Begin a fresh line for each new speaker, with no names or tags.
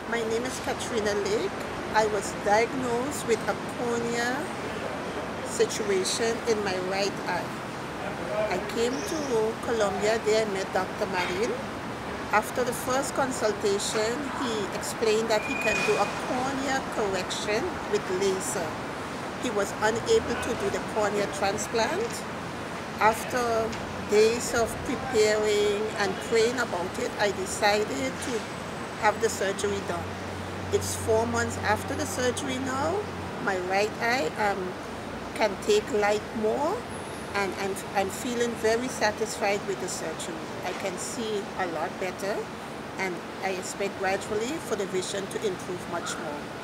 My name is Katrina Lake. I was diagnosed with a cornea situation in my right eye. I came to Colombia. There I met Dr. Marin. After the first consultation, he explained that he can do a cornea correction with laser. He was unable to do the cornea transplant. After days of preparing and praying about it, I decided to have the surgery done. It's 4 months after the surgery now. My right eye can take light more, and I'm feeling very satisfied with the surgery. I can see a lot better, and I expect gradually for the vision to improve much more.